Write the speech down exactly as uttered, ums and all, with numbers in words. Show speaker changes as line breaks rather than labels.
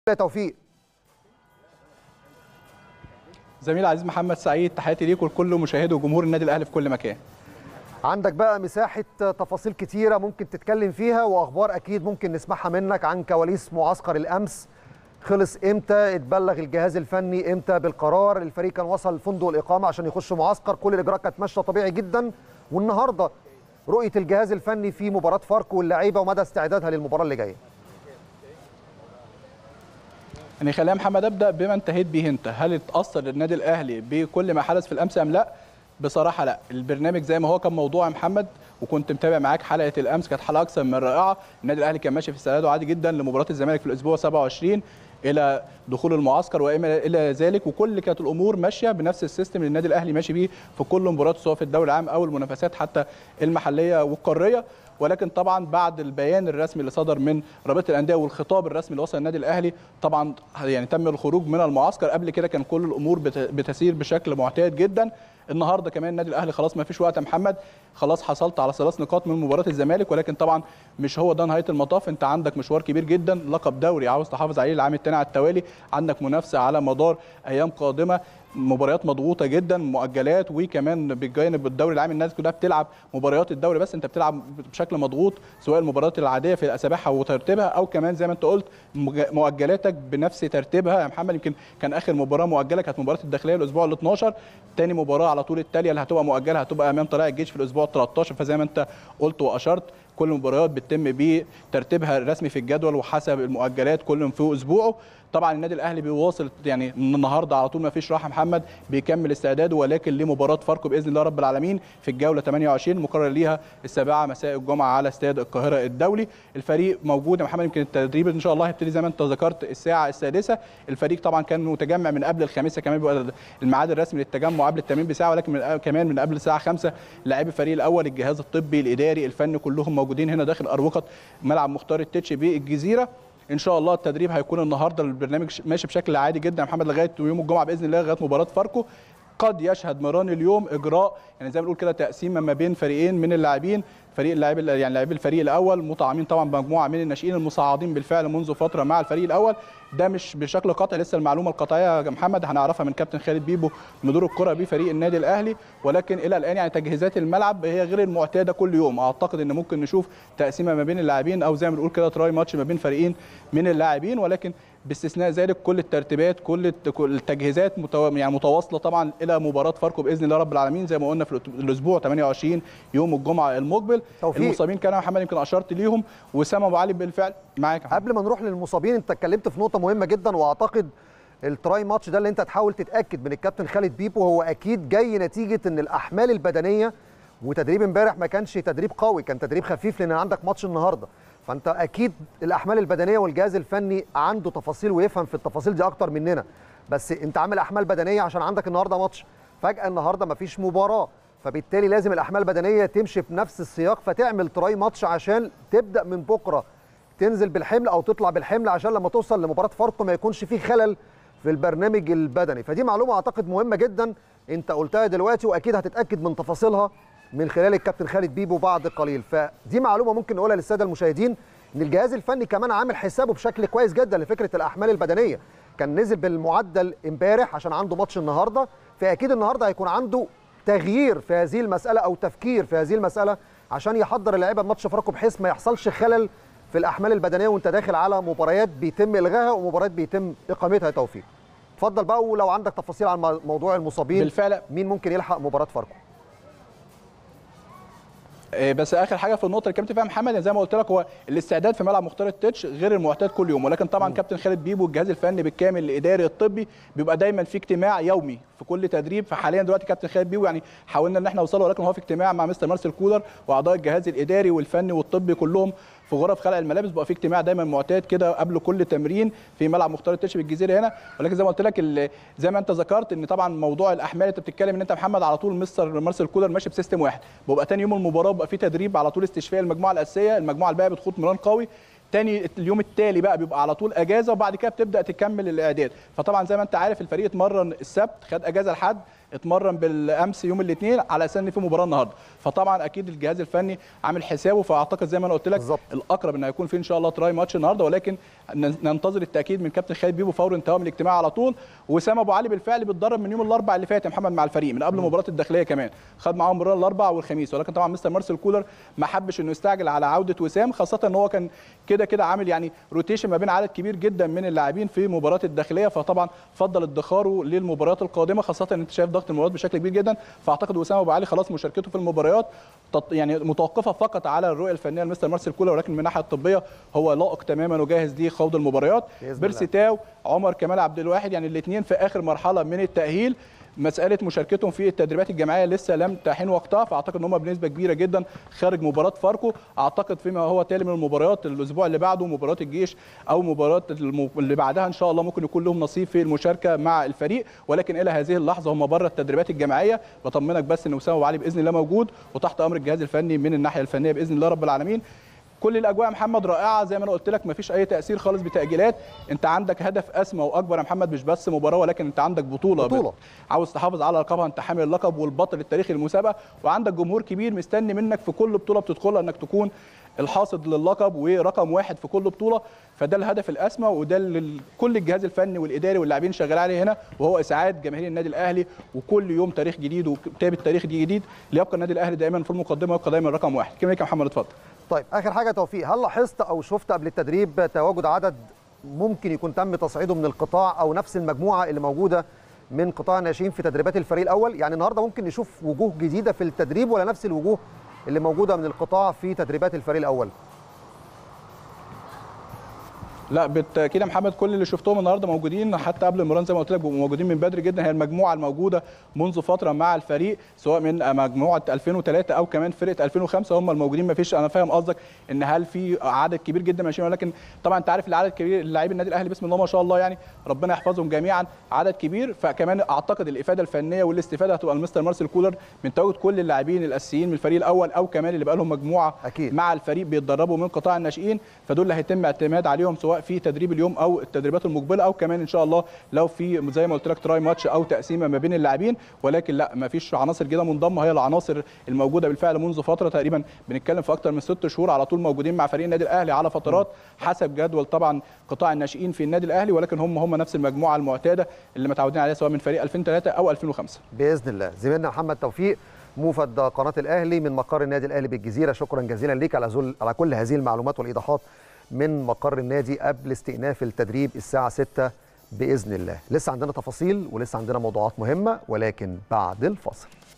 توفيق.
زميل عزيز محمد سعيد، تحياتي ليك ولكل مشاهدي وجمهور النادي الاهلي في كل مكان.
عندك بقى مساحه تفاصيل كتيره ممكن تتكلم فيها، واخبار اكيد ممكن نسمعها منك عن كواليس معسكر الامس. خلص امتى؟ اتبلغ الجهاز الفني امتى بالقرار؟ الفريق كان وصل فندق الاقامه عشان يخش معسكر، كل الاجراءات كانت ماشيه طبيعي جدا. والنهارده رؤيه الجهاز الفني في مباراه فاركو واللعيبه ومدى استعدادها للمباراه اللي جايه.
يعني خلينا محمد ابدا بما انتهيت به انت، هل اتاثر النادي الاهلي بكل ما حدث في الامس ام لا؟ بصراحه لا، البرنامج زي ما هو كان موضوع يا محمد، وكنت متابع معاك حلقه الامس، كانت حلقه اكثر من رائعه. النادي الاهلي كان ماشي في استعداده عادي جدا لمباراه الزمالك في الاسبوع سبعة وعشرين الى دخول المعسكر وما الى ذلك، وكل كانت الامور ماشيه بنفس السيستم اللي النادي الاهلي ماشي بيه في كل مباراه سواء في الدوري العام او المنافسات حتى المحليه والقاريه. ولكن طبعا بعد البيان الرسمي اللي صدر من رابطه الانديه والخطاب الرسمي اللي وصل النادي الاهلي، طبعا يعني تم الخروج من المعسكر. قبل كده كان كل الامور بتسير بشكل معتاد جدا. النهارده كمان النادي الاهلي خلاص ما فيش وقت يا محمد، خلاص حصلت على ثلاث نقاط من مباراه الزمالك، ولكن طبعا مش هو ده نهايه المطاف. انت عندك مشوار كبير جدا، لقب دوري عاوز تحافظ عليه العام الثاني على التوالي، عندك منافسه على مدار ايام قادمه، مباريات مضغوطه جدا، مؤجلات، وكمان بجانب الدوري العام الناس كلها بتلعب مباريات الدوري، بس انت بتلعب بشكل مضغوط سواء المباريات العاديه في اسابيعها وترتيبها او كمان زي ما انت قلت مؤجلاتك بنفس ترتيبها يا محمد. يمكن كان اخر مباراه مؤجله كانت مباراه الداخليه الاسبوع ال اتناشر، ثاني مباراه على طول التاليه اللي هتبقى مؤجله هتبقى امام طلائع الجيش في الاسبوع ال تلتاشر. فزي ما انت قلت واشرت كل المباريات بتتم بترتيبها الرسمي في الجدول وحسب المؤجلات كل في اسبوعه. طبعا النادي الاهلي بيواصل يعني من النهارده على طول ما فيش راحه محمد، بيكمل استعداده، ولكن لمباراه فاركو باذن الله رب العالمين في الجوله ثمانية وعشرين المقرر ليها السابعه مساء الجمعه على استاد القاهره الدولي. الفريق موجود يا محمد، يمكن التدريب ان شاء الله هيبتدي زي ما انت ذكرت الساعه السادسه. الفريق طبعا كان متجمع من قبل الخامسه، كمان بيبقى الميعاد الرسمي للتجمع قبل التمرين بساعه، ولكن من كمان من قبل الساعه خمسة لاعبي الفريق الاول، الجهاز الطبي الاداري الفني كلهم موجودين هنا داخل اروقه ملعب مختار التتش بالجزيره. ان شاء الله التدريب هيكون النهارده، البرنامج ماشي بشكل عادي جدا يا محمد لغايه يوم الجمعه باذن الله، لغايه مباراه فاركو. قد يشهد مران اليوم اجراء يعني زي ما بنقول كده تقسيمه ما بين فريقين من اللاعبين، فريق اللاعب يعني لاعبي الفريق الاول مطعمين طبعا بمجموعه من الناشئين المصعدين بالفعل منذ فتره مع الفريق الاول. ده مش بشكل قطعي، لسه المعلومه القطعيه يا محمد هنعرفها من كابتن خالد بيبو مدير الكره بفريق النادي الاهلي، ولكن الى الان يعني تجهيزات الملعب هي غير المعتاده كل يوم. اعتقد ان ممكن نشوف تقسيمه ما بين اللاعبين او زي ما بنقول كده تراي ماتش ما بين فريقين من اللاعبين، ولكن باستثناء ذلك كل الترتيبات كل التجهيزات متو... يعني متواصله طبعا الى مباراه فاركو باذن الله رب العالمين زي ما قلنا في الاسبوع ثمانية وعشرين يوم الجمعه المقبل.
توفيق.
المصابين كانوا يا محمد يمكن اشرت ليهم، وسام ابو علي بالفعل معاك.
قبل ما نروح للمصابين، انت اتكلمت في نقطه مهمه جدا، واعتقد التراي ماتش ده اللي انت تحاول تتاكد من الكابتن خالد بيبو هو اكيد جاي نتيجه ان الاحمال البدنيه وتدريب امبارح ما كانش تدريب قوي، كان تدريب خفيف لان عندك ماتش النهارده. فانت اكيد الاحمال البدنيه والجهاز الفني عنده تفاصيل ويفهم في التفاصيل دي اكتر مننا، بس انت عامل احمال بدنيه عشان عندك النهارده ماتش، فجاه النهارده ما فيش مباراه، فبالتالي لازم الاحمال البدنيه تمشي بنفس السياق، فتعمل تراي ماتش عشان تبدا من بكره تنزل بالحمل او تطلع بالحمل عشان لما توصل لمباراه فاركو ما يكونش فيه خلل في البرنامج البدني. فدي معلومه اعتقد مهمه جدا انت قلتها دلوقتي، واكيد هتتاكد من تفاصيلها من خلال الكابتن خالد بيبو بعد قليل. فدي معلومه ممكن نقولها للساده المشاهدين ان الجهاز الفني كمان عامل حسابه بشكل كويس جدا لفكره الاحمال البدنيه، كان نزل بالمعدل امبارح عشان عنده ماتش النهارده، فاكيد النهارده هيكون عنده تغيير في هذه المساله او تفكير في هذه المساله عشان يحضر اللعيبه لماتش فاركو بحيث ما يحصلش خلل في الاحمال البدنيه وانت داخل على مباريات بيتم الغائها ومباريات بيتم اقامتها. يا توفيق اتفضل بقى، ولو عندك تفاصيل عن موضوع المصابين
بالفعل
مين ممكن يلحق مباراه فاركو.
بس اخر حاجه في النقطه اللي كابتن فيها محمد زي ما قلت لك هو الاستعداد في ملعب مختار التتش غير المعتاد كل يوم، ولكن طبعا م. كابتن خالد بيبو الجهاز الفني بالكامل الاداري الطبي بيبقى دايما في اجتماع يومي في كل تدريب. فحاليا دلوقتي كابتن خالد بيبو يعني حاولنا ان احنا نوصله، ولكن هو في اجتماع مع مستر مارسيل كولر واعضاء الجهاز الاداري والفني والطبي كلهم في غرف خلع الملابس، بقى في اجتماع دايما معتاد كده قبل كل تمرين في ملعب مختار التتش بالجزيره هنا. ولكن زي ما قلت لك زي ما انت ذكرت ان طبعا موضوع الاحمال انت بتتكلم ان انت محمد على طول مستر مارسيل كولر ماشي بسيستم واحد، بيبقى ثاني يوم المباراه بيبقى في تدريب على طول استشفاء المجموعه الاساسيه، المجموعه الباقيه بتخوض مران قوي، تاني اليوم التالي بقى بيبقى على طول اجازه، وبعد كده بتبدا تكمل الاعداد. فطبعا زي ما انت عارف الفريق اتمرن السبت خد اجازه لحد اتمرن بالامس يوم الاثنين على اساس ان في مباراه النهارده، فطبعا اكيد الجهاز الفني عامل حسابه. فاعتقد زي ما انا قلت لك
بالظبط.
الاقرب ان هيكون في ان شاء الله تراي ماتش النهارده، ولكن ننتظر التاكيد من كابتن خالد بيبو فور انتهاء من الاجتماع على طول. وسام ابو علي بالفعل بيتدرب من يوم الاربعاء اللي فات يا محمد مع الفريق من قبل مباراه الداخليه كمان، خد معاهم مباراه الاربعاء والخميس، ولكن طبعا مستر مارسيل كولر ما حبش انه يستعجل على عوده وسام، خاصه ان هو كان كده كده عامل يعني روتيشن ما بين عدد كبير جدا من اللاعبين في مباراه الداخليه، فطبعا فضل ادخاره للمباريات القادمه، خاصه ان انت شايف ضغط المباريات بشكل كبير جدا. فاعتقد وسام ابو علي خلاص مشاركته في المباريات يعني متوقفه فقط على الرؤيه الفنيه لمستر مارسيل كولر، ولكن من الناحيه الطبيه هو لائق تماما وجاهز لخوض المباريات. بيرسي تاو، عمر كمال عبد الواحد، يعني الاثنين في اخر مرحله من التاهيل. مساله مشاركتهم في التدريبات الجماعيه لسه لم تحين وقتها، فاعتقد ان هم بنسبه كبيره جدا خارج مباراه فاركو. اعتقد فيما هو تالي من المباريات الاسبوع اللي بعده مباراه الجيش او مباراه اللي بعدها ان شاء الله ممكن يكون لهم نصيب في المشاركه مع الفريق، ولكن الى هذه اللحظه هم بره التدريبات الجماعيه. بطمنك بس ان وسام ابو علي باذن الله موجود وتحت امر الجهاز الفني من الناحيه الفنيه باذن الله رب العالمين. كل الاجواء محمد رائعه زي ما انا قلت لك، مفيش اي تاثير خالص بتاجيلات. انت عندك هدف اسمى واكبر يا محمد، مش بس مباراه ولكن انت عندك بطوله,
بطولة.
عاوز تحافظ على لقبها، انت حامل اللقب والبطل التاريخي للمسابقه، وعندك جمهور كبير مستني منك في كل بطوله بتدخلها انك تكون الحاصد للقب ورقم واحد في كل بطوله. فده الهدف الاسمى، وده اللي كل الجهاز الفني والاداري واللاعبين شغال عليه هنا، وهو اسعاد جماهير النادي الاهلي. وكل يوم تاريخ جديد وكتابه تاريخ جديد ليبقى النادي الاهلي دايما في المقدمه ويبقى دايما رقم واحد. كما يا محمد اتفضل.
طيب اخر حاجه توفيق، هل لاحظت او شفت قبل التدريب تواجد عدد ممكن يكون تم تصعيده من القطاع او نفس المجموعه اللي موجوده من قطاع الناشئين في تدريبات الفريق الاول؟ يعني النهارده ممكن نشوف وجوه جديده في التدريب ولا نفس الوجوه اللي موجوده من القطاع في تدريبات الفريق الاول؟
لا بالتاكيد يا محمد، كل اللي شفتهم النهارده موجودين، حتى قبل المران زي ما قلت لك موجودين من بدري جدا. هي المجموعه الموجوده منذ فتره مع الفريق سواء من مجموعه ألفين وثلاثة او كمان فرقه ألفين وخمسة هم الموجودين. ما فيش، انا فاهم قصدك ان هل في عدد كبير جدا ماشيين، ولكن طبعا انت عارف العدد كبير لاعبي النادي الاهلي بسم الله ما شاء الله، يعني ربنا يحفظهم جميعا، عدد كبير. فكمان اعتقد الافاده الفنيه والاستفاده هتبقى المستر مارسيل كولر من تواجد كل اللاعبين الاساسيين من الفريق الاول او كمان اللي بقى لهم مجموعه
أكيد.
مع الفريق بيتدربوا من قطاع الناشئين، فدول اللي هيتم اعتماد عليهم سواء في تدريب اليوم او التدريبات المقبله او كمان ان شاء الله لو في زي ما قلت لك تراي ماتش او تقسيمه ما بين اللاعبين. ولكن لا، ما فيش عناصر جديده منضمه، هي العناصر الموجوده بالفعل منذ فتره تقريبا، بنتكلم في اكثر من ست شهور على طول موجودين مع فريق النادي الاهلي على فترات حسب جدول طبعا قطاع الناشئين في النادي الاهلي، ولكن هم هم نفس المجموعه المعتاده اللي متعودين عليها سواء من فريق ألفين وثلاثة او ألفين وخمسة.
باذن الله. زميلنا محمد توفيق موفد قناه الاهلي من مقر النادي الاهلي بالجزيره، شكرا جزيلا ليك على على كل هذه المعلومات والايضاحات من مقر النادي قبل استئناف التدريب الساعة ستة بإذن الله. لسه عندنا تفاصيل ولسه عندنا موضوعات مهمة، ولكن بعد الفاصل.